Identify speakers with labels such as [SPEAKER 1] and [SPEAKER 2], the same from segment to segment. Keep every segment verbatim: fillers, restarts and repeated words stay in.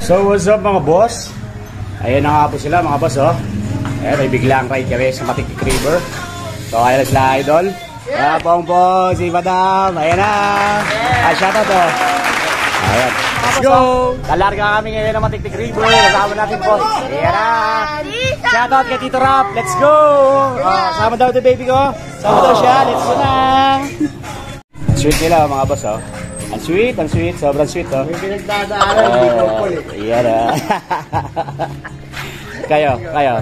[SPEAKER 1] So what's up mga boss? Ayan na nga po sila mga boss oh. Ayan, may biglang ride kami sa Matiktik River. So ayan na sila idol. Yeah, pong po, si Madam. Ayan na. Yeah. Ay, shoutout oh. Ayan. Let's go! Lalarga kami ngayon ng Matiktik River. Kasama natin po. Ayan na. Shoutout kay Tito Rap. Let's go! Oh, sama daw ito baby ko. Sama daw siya. Let's go na. Sweet nila mga boss oh. Ang sweet, ang sweet. Sobrang sweet oh.
[SPEAKER 2] May pinagdadaanan, hindi ko po eh.
[SPEAKER 1] Ayan na. Kayo, kayo.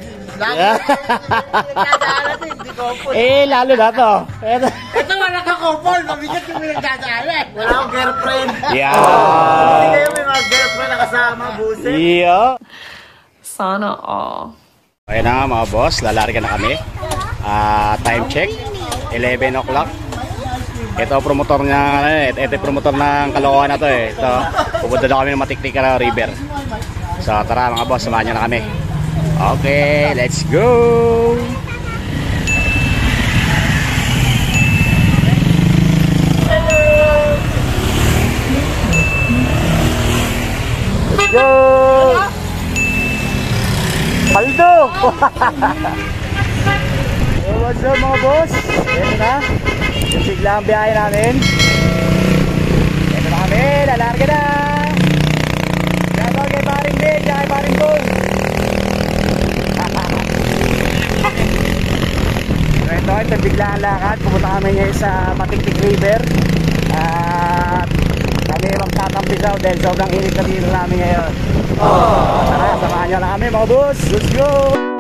[SPEAKER 1] Eh, lalo na to.
[SPEAKER 2] Ito wala ka couple, mabigat yung pinagdadaanan. Wala akong girlfriend.
[SPEAKER 1] Yeah.
[SPEAKER 2] Hindi kayo may mga girlfriend na kasama, buset.
[SPEAKER 1] Yeah.
[SPEAKER 3] Sana all.
[SPEAKER 1] Ayan na mga boss, lalarga na kami. Uh, time check, eleven o'clock. Ito promotor niya, ito, ito promotor ng Kalokohan na to eh. Ito, pupunta na kami ng Matiktik River. So tara mga boss, samahan niyo na kami. Okay, let's go! Let's go! Paldo! So what's up mga boss? Ito na. Yung sigla ang biyahe namin. Ito na kami, lalarga na! Shoutout kay Paring Big, kay Paring Boy! So ito, ito bigla ang lakad. Pumunta kami ngayon sa Matiktik River. At kami magtatampi daw dahil sobrang init na dito namin ngayon. Tara, samahan nyo na kami mga boss. Let's go!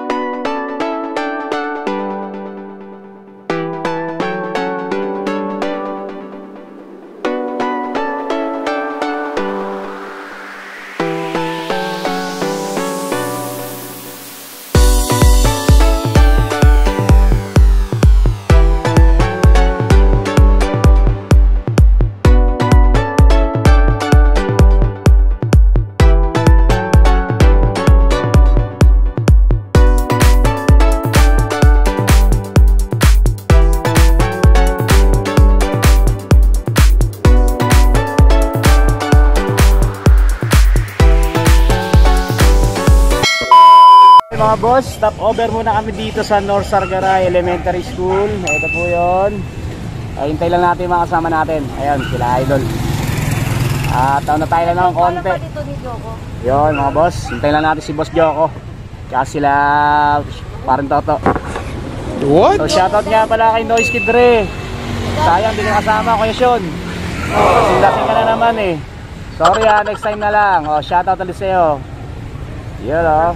[SPEAKER 1] Mga boss, stop over muna kami dito sa North Sargaray Elementary School. Ito po yun. Ay, hintay lang natin mga kasama natin. Ayan, sila idol. At taon na tayo lang ng konti. Yun mga boss, hintay lang natin si Boss Joko. Kaya sila parang Toto. What? So shoutout nga pala kay Noise Kid Dre. Sayang hindi ka kasama, Kuya Sean. Lasing-lasing ka na naman eh. Sorry ah, next time na lang. O, shoutout ulit sa'yo. Yun o.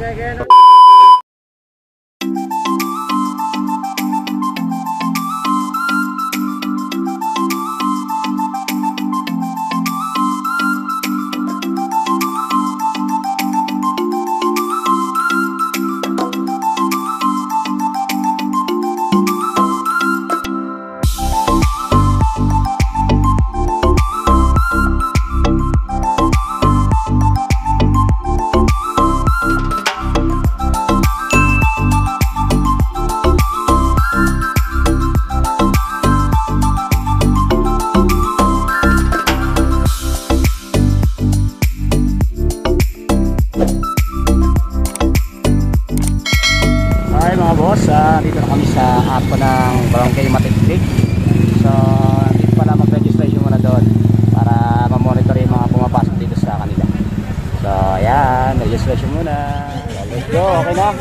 [SPEAKER 1] Uh, dito na kami sa apo ng Barangay Matiktik. So dito pala mag-registration muna doon para ma-monitor yung mga pumapasok dito sa kanila. So ayan, registration muna. Let's go, okay na.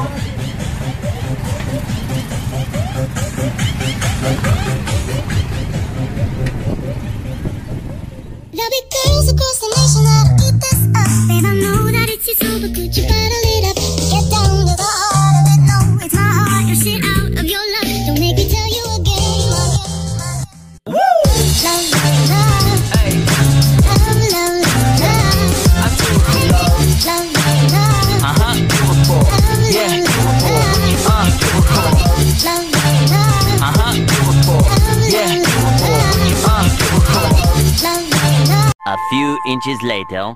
[SPEAKER 4] There'll be girls across the nation that'll eat this up. They don't know that it's you, so but could you bottle it up? Get down to the heart of it. No, it's not hard to shit out of your love. Don't make me tell you again. Woo! Love, love, love. Hey. Love, love, love, love. I do love. Love, love, love. Uh huh. Beautiful. Yeah. Beautiful. Uh. Beautiful. Love, love, love. Uh huh. Beautiful. Yeah. Beautiful. Uh. Beautiful. Love, love, love.
[SPEAKER 5] A few inches later.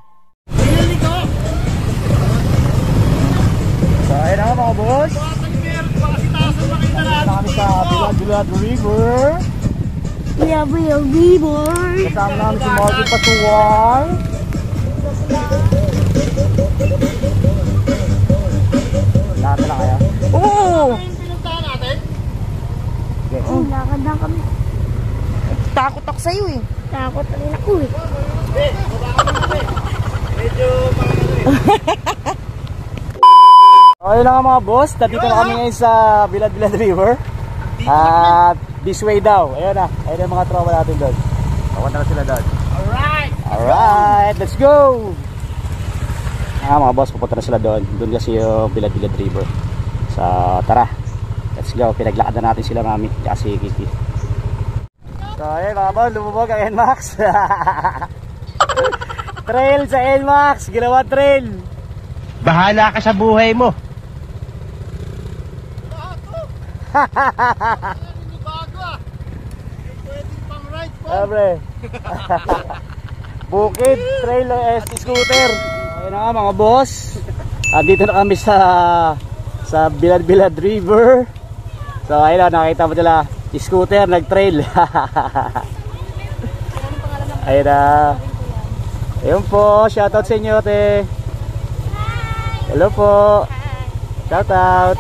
[SPEAKER 1] So ayun na mga boss. Punta kami sa Bilad River.
[SPEAKER 4] Bilad River.
[SPEAKER 1] Kasama namin si Marvin Patuwal.
[SPEAKER 6] takot ako sa'yo eh.
[SPEAKER 4] Takot rin ako eh.
[SPEAKER 2] Medyo mga
[SPEAKER 1] Okay na nga mga boss, dito na kami ngayon sa Bilad-Bilad River. At this way daw. Ayun na, ayun yung mga tropa natin doon. Papunta na sila doon.
[SPEAKER 2] Alright!
[SPEAKER 1] Alright, let's go! Ah mga boss, pupunta na sila doon. Doon kasi yung Bilad-Bilad River. So tara, let's go. Pinaglakad na natin sila mami, kasi Kiki. So ayun mga boss, lumubog ang N MAX. Trail sa N MAX, ginawa trail.
[SPEAKER 2] Bahala ka sa buhay mo.
[SPEAKER 1] Abre. Bukid, trail, eh, scooter. Ayun na nga mga boss. Andito na kami sa sa Bilad-Bilad River. So ayun na, nakita mo nila scooter, nag-trail. Ayun na. Ayun po, shoutout sa inyo te. Hello po. Shoutout.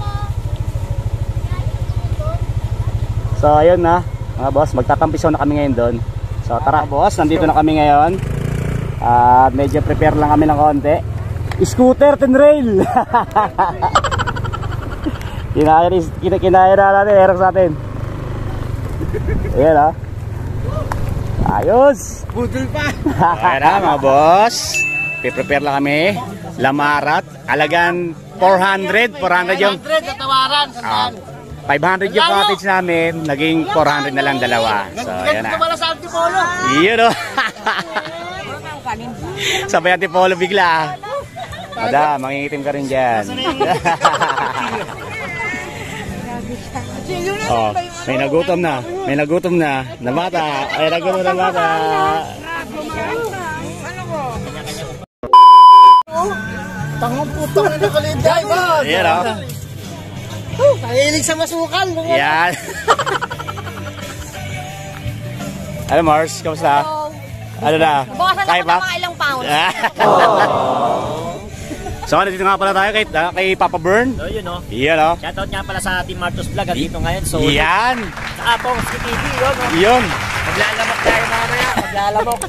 [SPEAKER 1] So ayun na mga boss, magtatampisaw na kami ngayon doon. So tara boss, nandito na kami ngayon. At uh, medyo prepare lang kami ng konti. Scooter ten rail. Kinaya kita kinaya na natin, erok sa atin. Ayan ha. Ayos.
[SPEAKER 2] Budol pa.
[SPEAKER 1] Ayan na mga boss, prepare lang kami. Lamarat, alagan four hundred, four hundred yung
[SPEAKER 2] Tatawaran.
[SPEAKER 1] uh, five hundred yung cottage namin, naging four hundred na lang dalawa. So ayan na.
[SPEAKER 2] Wala sa Antipolo.
[SPEAKER 1] Iyon o. Sabay Antipolo bigla. Ada, mangingitim ka rin dyan. Oh, may nagutom na. May nagutom na. Na bata. Ay, nagutom na bata.
[SPEAKER 2] Tangang puto na nakalinday.
[SPEAKER 1] Ayan o.
[SPEAKER 2] Nahilig sa masukal.
[SPEAKER 1] Yan. Ano Mars, kamusta? Ano na?
[SPEAKER 6] Bawasan
[SPEAKER 1] Kaya
[SPEAKER 6] ako
[SPEAKER 1] pa?
[SPEAKER 6] ng mga ilang pounds.
[SPEAKER 1] So nandito nga pala tayo kay, kay Papa Bern.
[SPEAKER 7] So yun o.
[SPEAKER 1] Iyan o.
[SPEAKER 7] Shoutout nga pala sa Team Martos Vlog. Dito ngayon. So,
[SPEAKER 1] Yan.
[SPEAKER 7] sa Apong Ski T V yun o.
[SPEAKER 1] Yun.
[SPEAKER 7] Maglalamok tayo mamaya. Maglalamok.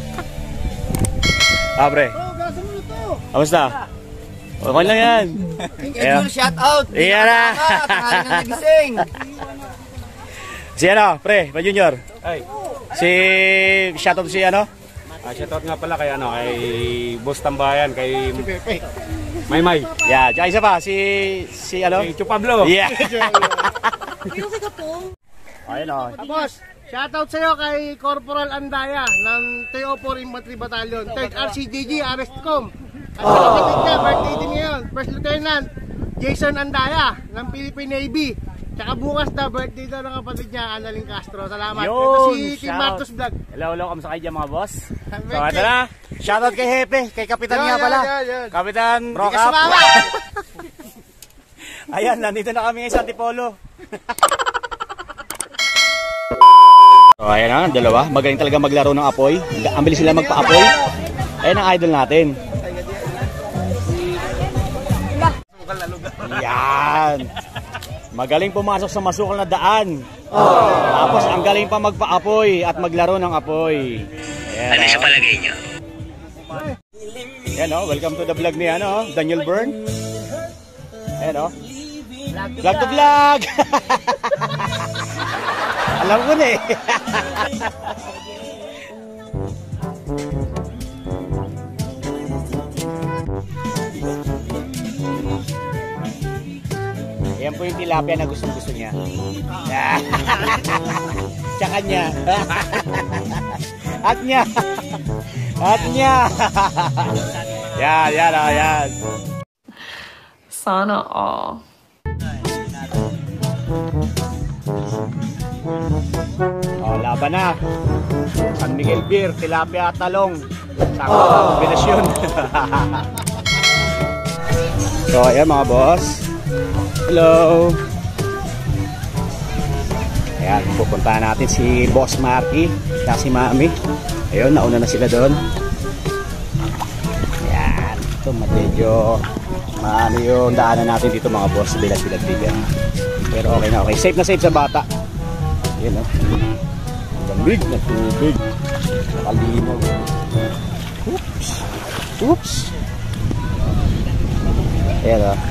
[SPEAKER 1] Abre. Kamusta? Okay lang yan. Ayan.
[SPEAKER 2] Shoutout.
[SPEAKER 1] Iyan na.
[SPEAKER 2] Tanghali na nagising.
[SPEAKER 1] Si ano, pre, pa Junior.
[SPEAKER 8] Ay,
[SPEAKER 1] Si shoutout si ano?
[SPEAKER 8] ah, shoutout nga pala kay ano, kay Boss Tambayan, kay Maymay.
[SPEAKER 1] Yeah, tsaka isa pa si si ano?
[SPEAKER 8] Kay Chupablo.
[SPEAKER 1] Yeah. Ayun o.
[SPEAKER 2] Boss, shoutout sa'yo kay Corporal Andaya ng T O four Infantry Battalion, third R C D G, Arestcom. At sa kapatid niya, birthday din ngayon, First Lieutenant Jason Andaya ng Philippine Navy. Tsaka bukas na birthday daw ng kapatid niya, Annalyn Castro. Salamat.
[SPEAKER 1] Yun,
[SPEAKER 2] Ito si Team
[SPEAKER 1] shout.
[SPEAKER 2] Martos Vlog.
[SPEAKER 1] Hello, hello, kamusta kayo dyan mga boss? So,
[SPEAKER 2] Birthday.
[SPEAKER 1] ito na. Shoutout kay Hepe, kay Kapitan
[SPEAKER 2] Yan,
[SPEAKER 1] nga
[SPEAKER 2] yan,
[SPEAKER 1] pala.
[SPEAKER 2] yan, yan.
[SPEAKER 1] Kapitan
[SPEAKER 2] Hindi ka
[SPEAKER 1] Rockup.
[SPEAKER 2] sumama.
[SPEAKER 1] Ayan, nandito na kami ngayon sa Antipolo. So, ayan na, dalawa. Magaling talaga maglaro ng apoy. Ang bilis sila magpa-apoy. Ayan ang idol natin. Yan. Magaling pumasok sa masukal na daan. Tapos ang galing pa magpa-apoy at maglaro ng apoy. Ayan, ano sa palagay nyo? Ayan o, welcome to the vlog ni ano, Daniel Bern. Ayan o. Vlog to vlog! Alam ko na eh. Yan po yung tilapia na gustong gusto niya. Tsaka niya. At niya. At niya. Yan, yan, oh, yan.
[SPEAKER 3] Sana all.
[SPEAKER 1] Oh, laban na. San Miguel Beer, tilapia at talong. Sakto ang kombinasyon. So, ayan mga boss. Hello. Ayan, pupuntahan natin si Boss Marky at si Mami. Ayun, nauna na sila doon. Ayan, ito medyo maano yung daanan natin dito mga boss, bilat-bilat bigat. Pero okay na okay. Safe na safe sa bata. Ayan o. Lamig na tubig. Nakalinog. Oops. Oops. Ayan o.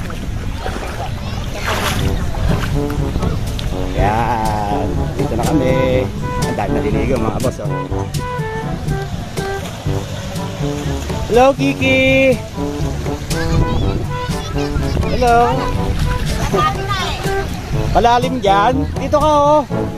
[SPEAKER 1] Ayan. Dito na kami. Ang dami naliligo mga boss. Oh. Hello, Kiki. Hello. Malalim dyan. Dito ka oh.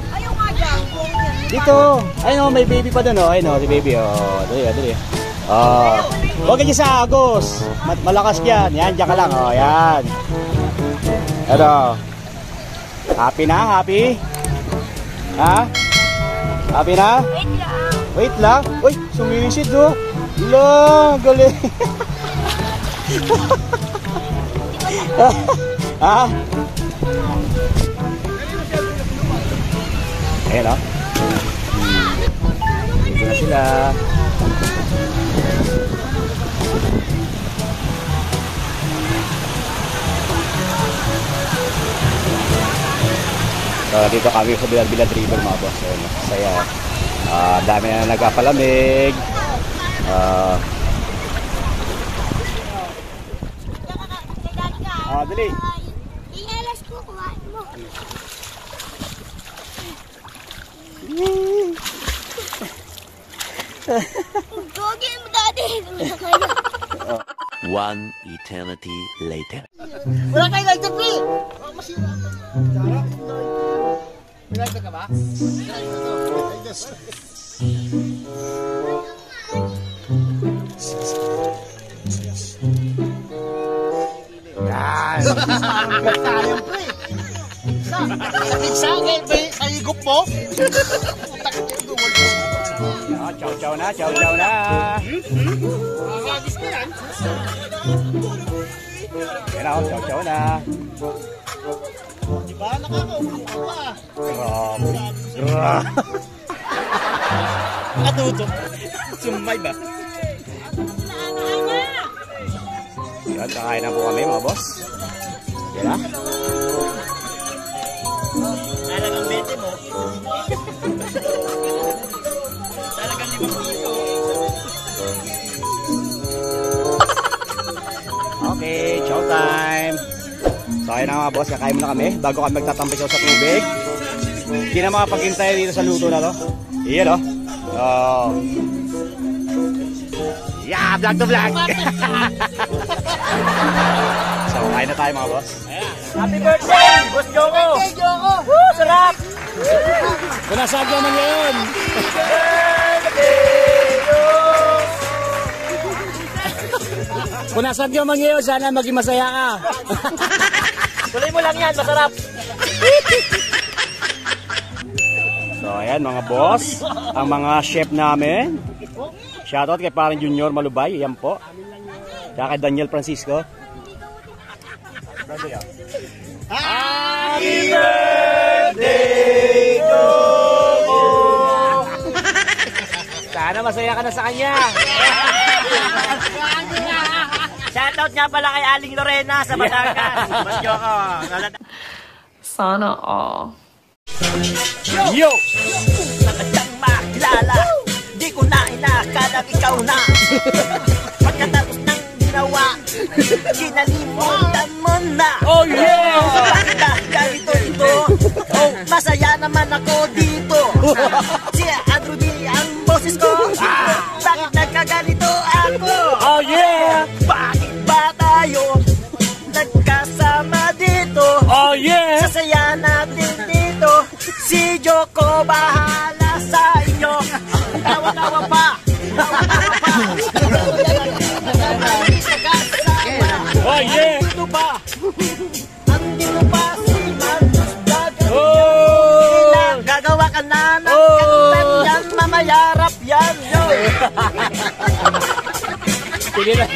[SPEAKER 1] Dito. Ayun oh, may baby pa dun oh. Ayun oh, si baby oh. Dali, dali. Oh. Huwag ka dyan sa agos. Malakas yan. Yan, dyan ka lang oh. Yan. Ano? Happy na? Happy? Ha? Happy na? Wait lang. Wait lang? Uy, sumisid oh. Lang, galing. Ha? Ayan o. Dito na sila. So, dito kami sa Bilad-Bilad River mga boss. Ayan o. Saya. Uh, dami na nagkapalamig. Ah, uh, dali.
[SPEAKER 4] I-alas ko, kuhain mo. Gogi mo dati.
[SPEAKER 5] One eternity later.
[SPEAKER 2] Wala kayo like the play! Oh, masira ka. Dara? May like ka ba? Like this. Yan! Tayang pre! Sakit sa akin, pre! Sa higop mo!
[SPEAKER 1] Chow chow na, chow chow na!
[SPEAKER 2] Makakagis ko yan!
[SPEAKER 1] Yan ako, chow chow na!
[SPEAKER 2] Diba? Nakakaupo ka pa!
[SPEAKER 1] Grabe! Grabe!
[SPEAKER 7] Katuto. Sumay ba?
[SPEAKER 1] Yan, kakain na po kami mga boss. Yan na.
[SPEAKER 7] Talagang bete mo. Talagang limang kilo.
[SPEAKER 1] Okay, chow time! So ayun na mga boss, kakain muna kami bago kami magtatampisaw sa tubig. Hindi na makapaghintay dito sa luto na to. Iyan o. Oh. Yeah, vlog to vlog! So kain na tayo mga boss.
[SPEAKER 7] Happy birthday, Boss Joko!
[SPEAKER 2] Hey, Joko!
[SPEAKER 7] Woo, sarap!
[SPEAKER 1] Kung nasaan naman ngayon? Kung nasaan ka man ngayon, sana maging masaya ka.
[SPEAKER 7] Tuloy mo lang yan, masarap.
[SPEAKER 1] So ayan mga boss, ang mga chef namin. Shoutout kay parang Junior Malubay, yan po. Tsaka kay Daniel Francisco. Happy birthday to you! Sana masaya ka na sa kanya.
[SPEAKER 7] Shoutout nga pala kay Aling Lorena sa Batangas. Boss Joko.
[SPEAKER 3] Sana all.
[SPEAKER 1] Yo!
[SPEAKER 7] Nakatang makilala. Di ko na inakalang ikaw na. Pagkatapos ng ginawa, kinalimutan mo na.
[SPEAKER 1] Oh yeah!
[SPEAKER 7] Bakit na ganito ito? Oh, masaya naman ako dito. Si Andrew ang boses ko. Bakit nagkaganito ako?
[SPEAKER 1] Oh yeah!
[SPEAKER 7] Bakit ba tayo nagkasama dito?
[SPEAKER 1] Oh yeah!
[SPEAKER 7] Sasaya natin dito. Si Joko bahala sa inyo. Tawa-tawa pa. Tawa-tawa pa.
[SPEAKER 1] Oh yeah!
[SPEAKER 7] Andito pa. Andito pa si Marcos Vlog.
[SPEAKER 1] Oh!
[SPEAKER 7] Gagawa ka na ng
[SPEAKER 1] Oh!
[SPEAKER 7] kantan yan. Mamayarap yan. Yo.
[SPEAKER 1] Sige na.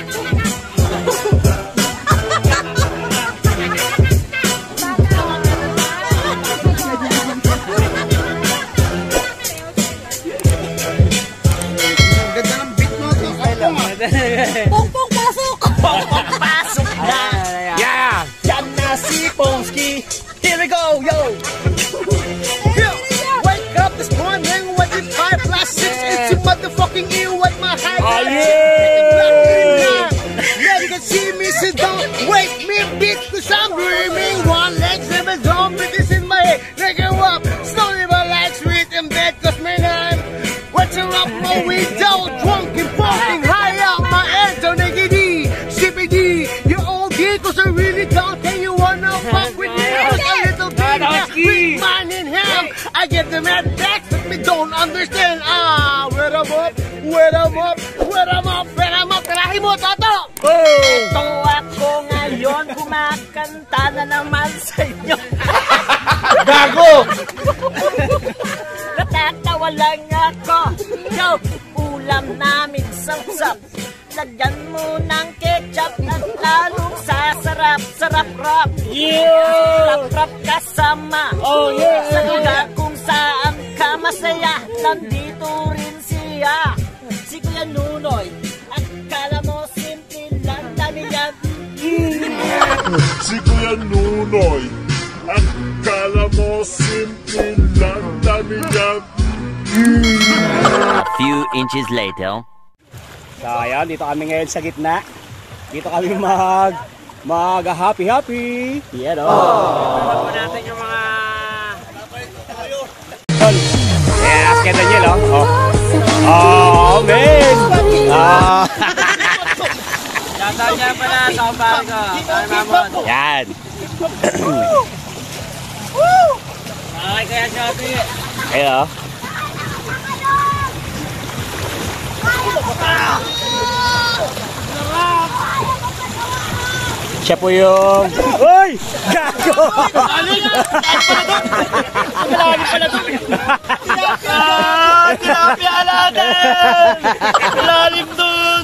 [SPEAKER 2] Ganda ng beat mo.
[SPEAKER 7] Pongpong pasok. Pongpong pasok na.
[SPEAKER 1] Yeah!
[SPEAKER 7] Yan na si Pongski. Here we go, yo. Yo. Wake up this morning
[SPEAKER 2] ating iwan mahal.
[SPEAKER 1] Oh, yeah!
[SPEAKER 2] You can see me, so don't wake me, bitch, cause I'm dreaming. One leg, seven zombies in my head. Take it up, slowly my life sweet in bed, cause man, I'm what's up, my window, drunk and fucking high up my head. So nigga D, C P D, you old geek, cause I really don't think you wanna fuck with me. Cause a little bit with mine in hand. I get the mad back, but me don't understand. Ah, where I'm up, where I'm up, where I'm up, where I'm up. Tarahin mo, Toto!
[SPEAKER 7] Ito ako ngayon, kumakanta na naman sa inyo.
[SPEAKER 1] Gago!
[SPEAKER 7] Natatawa lang ako. Yo, ulam namin sapsap. Lagyan mo ng ketchup at lalong sasarap. Sarap-rap.
[SPEAKER 1] Yeah!
[SPEAKER 7] Sarap-rap kasama.
[SPEAKER 1] Oh, yeah!
[SPEAKER 7] Sa lugar kung saan ka masaya, nandito rin siya. Si Kuya Nunoy. At kala mo simple lang, dami yan.
[SPEAKER 6] Si Kuya Nunoy. At kala mo simple lang, dami yan.
[SPEAKER 5] A few inches later.
[SPEAKER 1] So ayan, dito kami ngayon sa gitna. Dito kami mag mag happy happy. Yan o. Oh.
[SPEAKER 7] natin yung mga...
[SPEAKER 1] Yeah, ask kay Daniel o. Oh. Oh, man. Ah.
[SPEAKER 7] Shoutout niya pala sa kumpare ko. Kaya Mamon.
[SPEAKER 1] Yan.
[SPEAKER 7] Okay, kaya Shopee.
[SPEAKER 1] Ayan o. Siya po yung... Uy! Gago!
[SPEAKER 7] Malalim pala doon. Ah! Tilapia alagan! Malalim doon!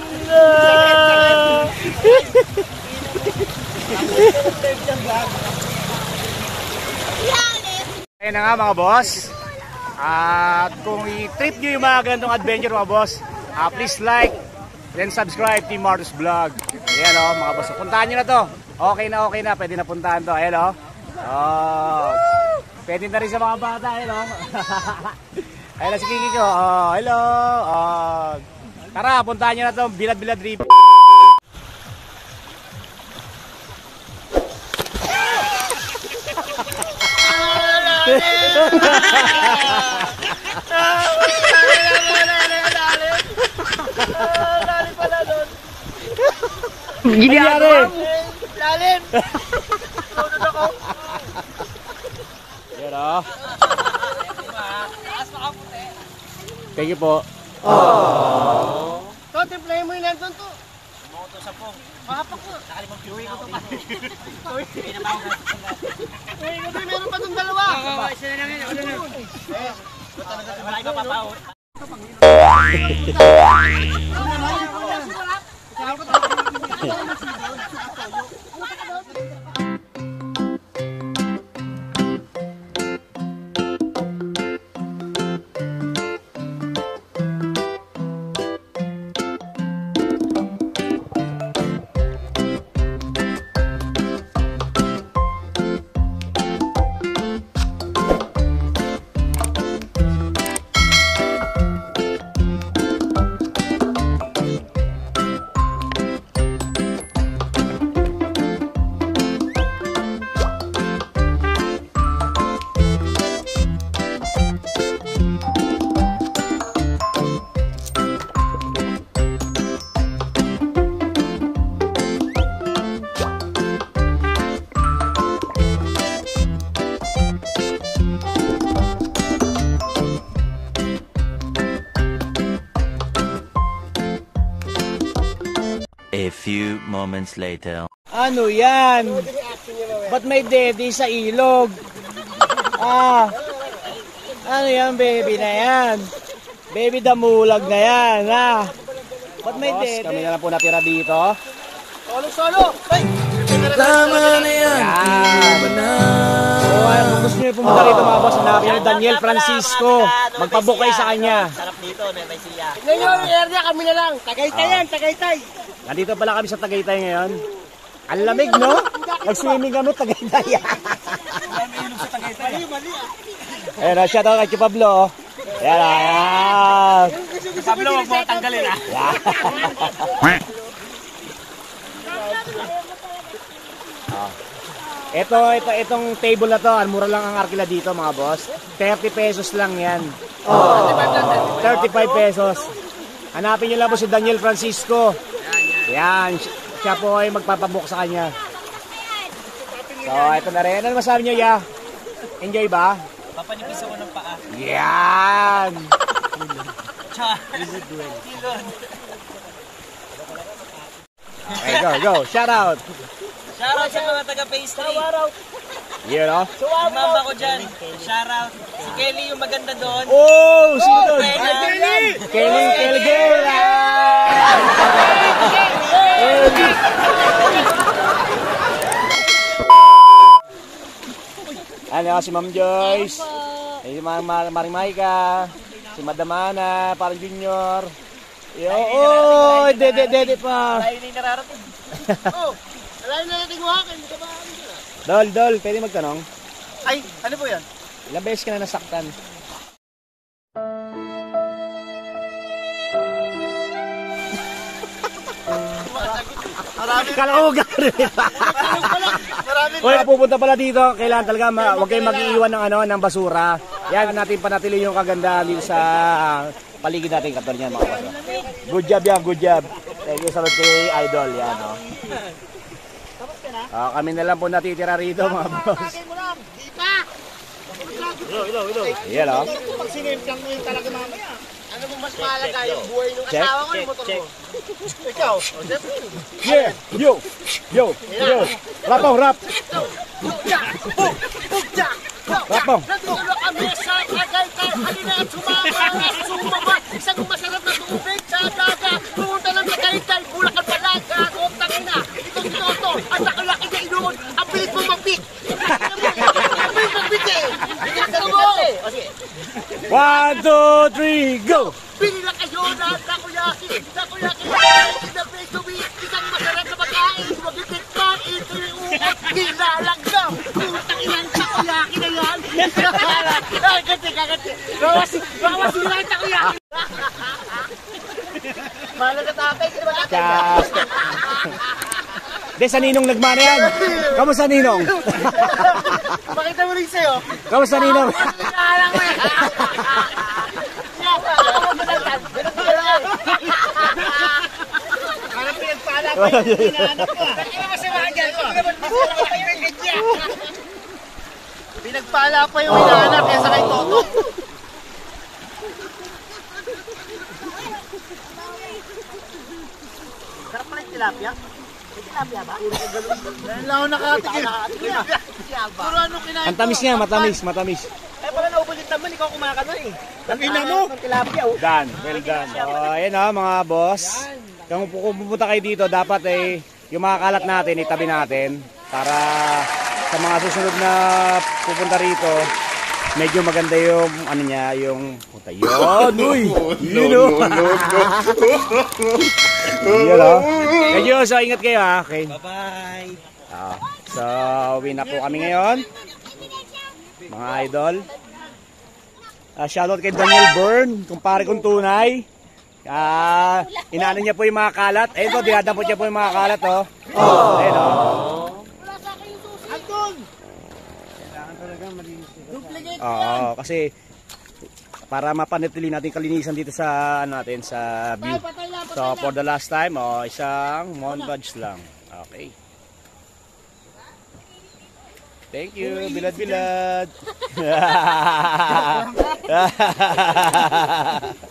[SPEAKER 1] Ayan na nga mga boss. At kung i-trip nyo yung mga ganitong adventure mga boss, uh, please like, then subscribe Team Martus Vlog. Ayan o mga boss. Puntahan nyo na to. Okay na okay na. Pwede na puntahan to. Ayan o. Oh. Pwede na rin sa mga bata. Ayan o. Ayan na si Kiki ko. Oh, hello. Oh. Tara, puntahan nyo na to. Bilad-bilad rip. Ginagawa mo.
[SPEAKER 2] Lalim! Tunod ako.
[SPEAKER 1] Yan o. Thank you po.
[SPEAKER 2] To, timplahin mo yung nandun to. Moto sa pong. Mahapak ko. Nakalimang kiwi ko to pa. Uy, ko to, meron pa itong dalawa. Isa na lang yun. Ako na lang. Eh, wala iba papao.
[SPEAKER 5] A few moments later.
[SPEAKER 1] Ano yan? Ba't may daddy sa ilog? Ah, ano yan baby na yan? Baby damulag na yan, ha? Ba't may daddy? Kami na lang po natira dito.
[SPEAKER 2] Solo-solo! Ay!
[SPEAKER 7] Tama na yan.
[SPEAKER 1] Yan. So, ay, kung gusto nyo pumunta rito mga boss, hanapin nyo Daniel Francisco. Magpabook kayo sa kanya.
[SPEAKER 7] Sarap dito, Nueva Ecija.
[SPEAKER 2] Tignan nyo, yung area kami na lang. Tagaytay yan, Tagaytay.
[SPEAKER 1] Nandito pala kami sa Tagaytay ngayon. Ang lamig, no? Nag-swimming kami, Tagaytay. Ayun, shout out kay Pablo. Yan, ayan.
[SPEAKER 7] Pablo, huwag mo tanggalin ah.
[SPEAKER 1] Ah. Ito, ito, itong table na to, ang mura lang ang arkila dito mga boss. thirty pesos lang yan. Oh. thirty-five pesos. Hanapin niyo lang po si Daniel Francisco. Yan, siya po ay magpapabook sa kanya. So, ito na rin. Ano masabi niyo, ya? Enjoy ba?
[SPEAKER 7] Papanipis ako ng paa.
[SPEAKER 1] Yan! Okay, go, go. Shout out.
[SPEAKER 7] Shoutout sa mga taga-pastry.
[SPEAKER 1] Yun, no?
[SPEAKER 7] Yung mama ko dyan. Shoutout. Si Kelly yung maganda doon.
[SPEAKER 1] Oh! Sino doon?
[SPEAKER 7] Kelly!
[SPEAKER 1] Kelly! Kelly! Kelly! Ano, si Ma'am Joyce. Si Ma'am Maring Maika. Si Madam Ana, parang junior. Yo, oh! Dede, dede pa.
[SPEAKER 7] Tayo na yung nararating.
[SPEAKER 2] Oh, alayin na natin mo hakin. Hindi ka ba?
[SPEAKER 1] Dol, Dol, pwede magtanong?
[SPEAKER 7] Ay, ano po yan?
[SPEAKER 1] Ilang beses ka na nasaktan?
[SPEAKER 2] Marami.
[SPEAKER 1] Kala ko gano'n.
[SPEAKER 2] Marami.
[SPEAKER 1] Uy, pupunta pala dito, kailangan talaga ma huwag kayong mag-iiwan ng ano ng basura. Yan natin panatili yung kagandahan dito sa uh, paligid natin katulad niyan mga boss. Good job yan, good job. Thank you sa kay Idol yan, no. Ah, kami na lang po natitira rito mga boss.
[SPEAKER 2] Di pa.
[SPEAKER 1] Yan, no.
[SPEAKER 2] Pag sinimkang mo yung talaga mamaya. Ano mo mas mahalaga yung buhay ng
[SPEAKER 1] Check,
[SPEAKER 2] asawa ko yung motor mo? Ikaw.
[SPEAKER 1] Yeah, yo, yo, yo. Rapong, rap. Rapong.
[SPEAKER 2] Natulog kami sa Tagaytay. Halina at sumama na sumama. Isang masarap na tubig sa dagat. Pumunta lang sa Tagaytay. Bulacan Palaga. Huwag tangina. Itong tinoto. At nakalaki na inuon. Ang pilit mo magbit. Ang pilit magbit eh. Ito mo.
[SPEAKER 1] One, two, three, go!
[SPEAKER 2] Pinila kayo na takoyaki. Takoyaki. The place to be. Isang masarap na pagkain. Magigit ka. Ito yung uot. Nilalagdaw. Putang ilang takoyaki na yan. Kagati, kagati. Bawas, bawas sila yung takoyaki. Mahal na tatay. Sino ba tatay?
[SPEAKER 1] Just... De, sa Ninong nagmana yan. Kamusta Ninong?
[SPEAKER 2] Makita mo rin sa'yo.
[SPEAKER 1] Kamusta Ninong?
[SPEAKER 2] Alang mo eh. Parang pinagpala pa yung hinahanap ko. Hindi naman si Wagan. Pinagpala pa yung hinahanap kaysa kay Toto. Sarap pala yung tilapia. May tilapia ba? Dahil ako nakatigil. Puro ano kinain
[SPEAKER 1] Ang tamis niya, matamis, matamis.
[SPEAKER 7] Eh, pala naubulit naman. Ikaw kumakano eh.
[SPEAKER 2] Ang ina mo.
[SPEAKER 7] Ng tilapia oh.
[SPEAKER 1] Done, well done. Oh, ayan ha, mga boss. Kung pu- kung pupunta kayo dito, dapat eh, yung mga kalat natin, itabi natin. Para sa mga susunod na pupunta rito, medyo maganda yung, ano niya, yung, puta yun, uy, yun o. Yun o. Medyo, so ingat kayo ha, okay.
[SPEAKER 7] Bye-bye.
[SPEAKER 1] Ah, so, uwi na po kami ngayon. Mga idol. Uh, shoutout kay Daniel Byrne, kumpare kong tunay. Ah, inaano niya po yung mga kalat. Ayun po, dinadampot niya po yung mga kalat, oh. Oh. Ayun, oh. Oo, kasi para mapanatili natin kalinisan dito sa ano natin sa view. So for the last time, oh, isang montage lang. Okay. Thank you, bilad-bilad.